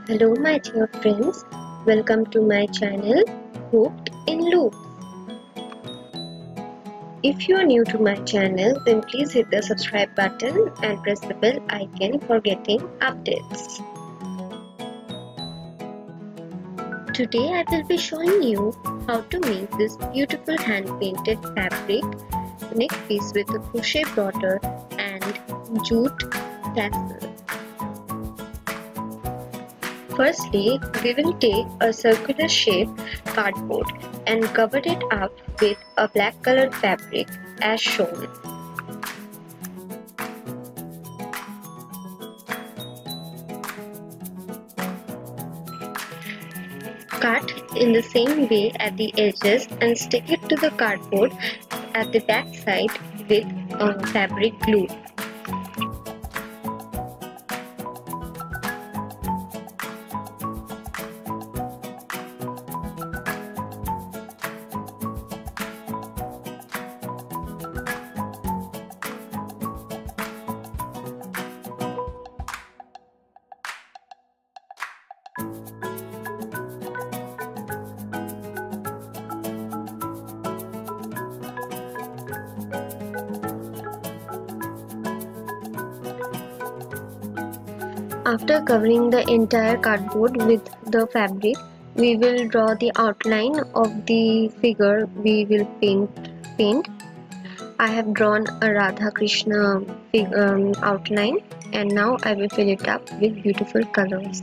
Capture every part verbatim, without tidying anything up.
Hello my dear friends, welcome to my channel Hooked in Loop. If you are new to my channel, then please hit the subscribe button and press the bell icon for getting updates. Today I will be showing you how to make this beautiful hand painted fabric neck piece with a crochet border and jute tassel. Firstly, we will take a circular shaped cardboard and cover it up with a black colored fabric as shown. Cut in the same way at the edges and stick it to the cardboard at the back side with a fabric glue. After covering the entire cardboard with the fabric, we will draw the outline of the figure we will paint. paint. I have drawn a Radha Krishna um, outline, and now I will fill it up with beautiful colors.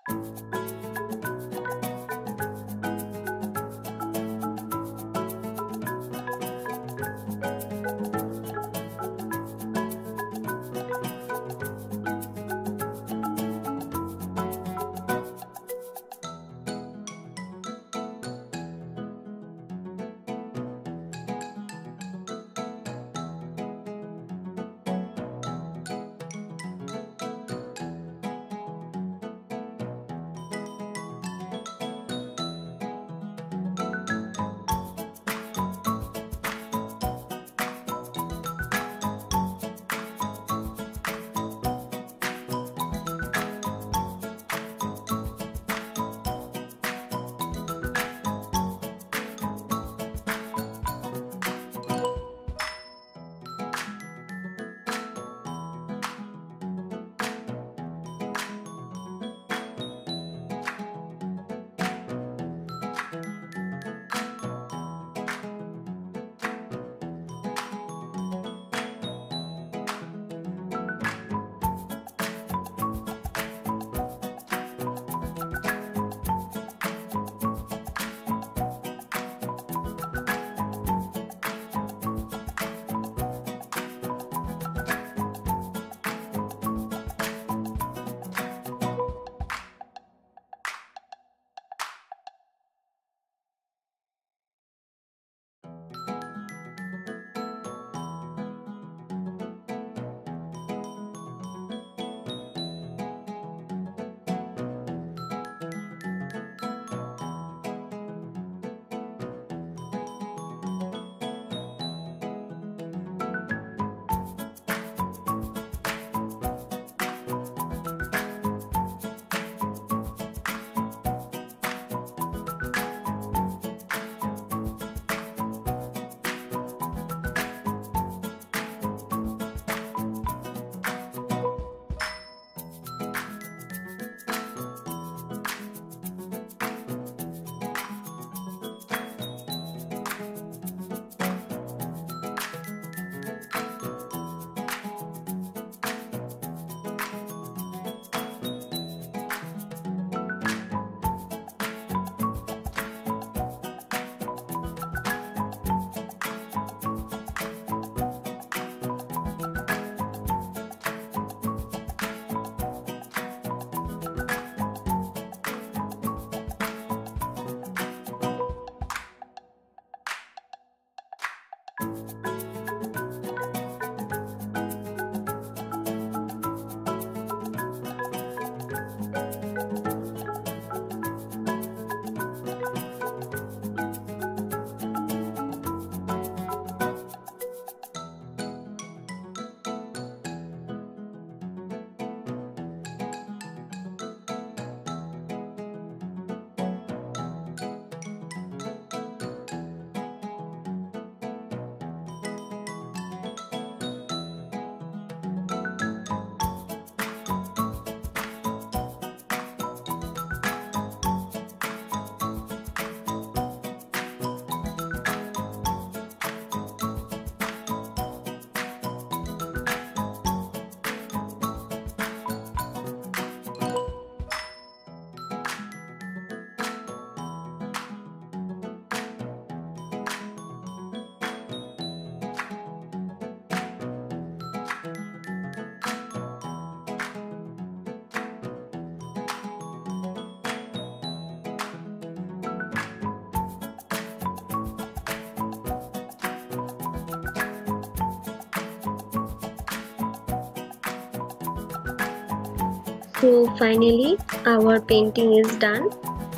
So finally our painting is done.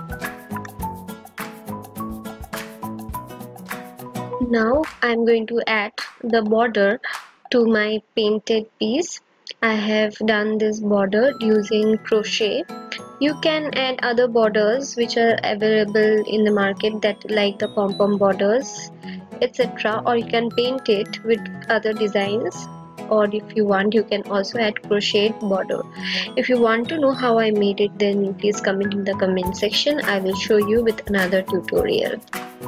Now I am going to add the border to my painted piece. I have done this border using crochet. You can add other borders which are available in the market, that like the pom-pom borders, et cetera, or you can paint it with other designs, or if you want you can also add crochet border. If you want to know how I made it, then please comment in the comment section. I will show you with another tutorial.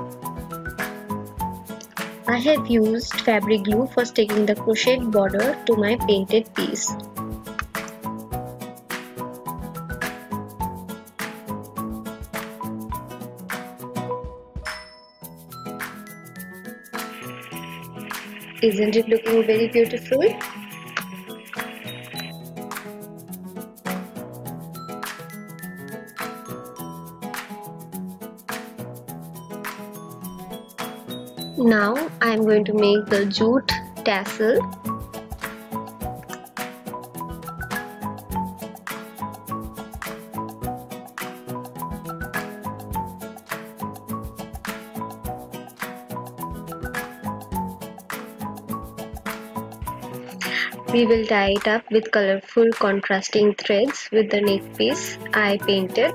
I have used fabric glue for sticking the crochet border to my painted piece. Isn't it looking very beautiful? Now I am going to make the jute tassel. We will tie it up with colorful contrasting threads with the neck piece I painted.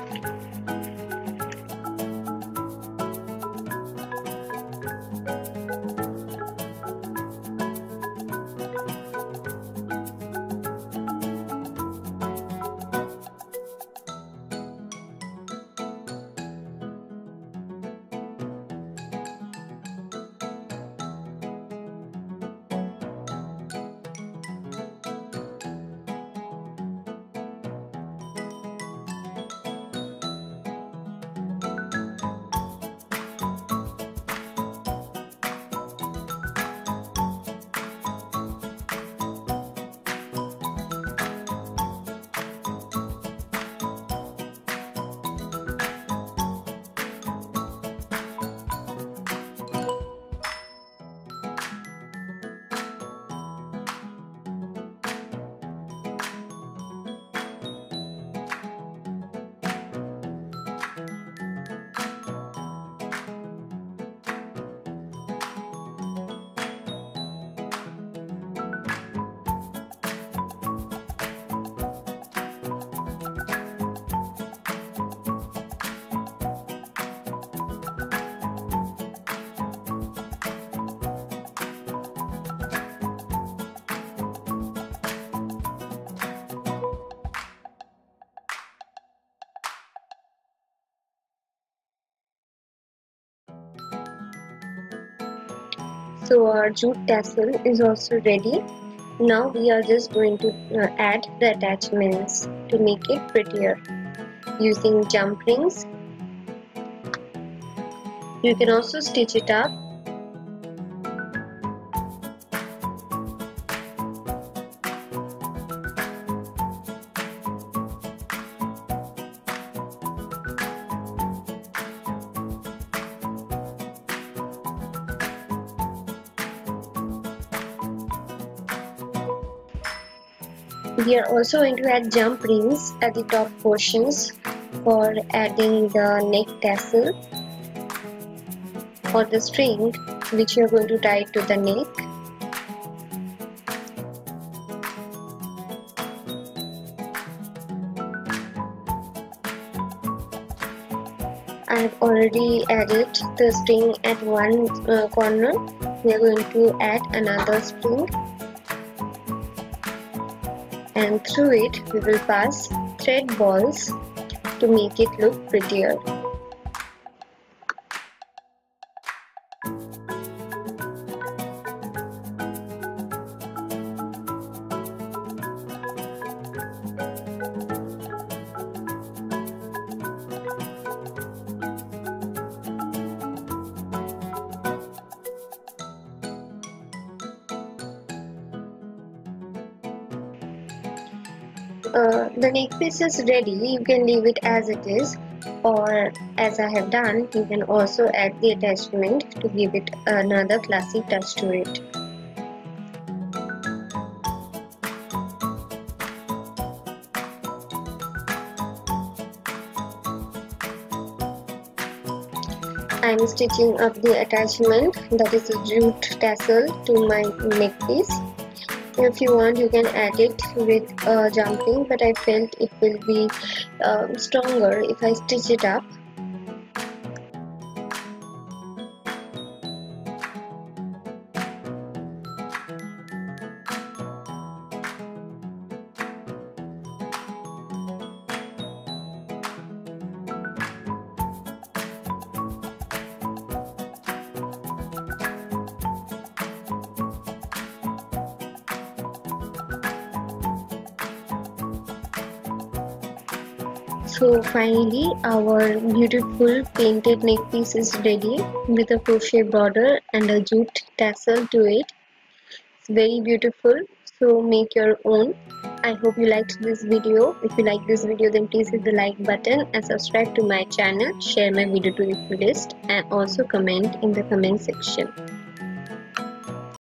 So our jute tassel is also ready. Now we are just going to uh, add the attachments to make it prettier using jump rings. You can also stitch it up. We are also going to add jump rings at the top portions for adding the neck tassel or the string which you are going to tie to the neck. I have already added the string at one uh, corner. We are going to add another string, and through it we will pass thread balls to make it look prettier. Uh, the neck piece is ready. You can leave it as it is, or as I have done, you can also add the attachment to give it another classy touch to it. I am stitching up the attachment, that is a jute tassel, to my neck piece. If you want, you can add it with uh, jumping, but I felt it will be uh, stronger if I stitch it up. So finally our beautiful painted neck piece is ready with a crochet border and a jute tassel to it. It's very beautiful, so make your own. I hope you liked this video. If you like this video, then please hit the like button and subscribe to my channel. Share my video to your list and also comment in the comment section.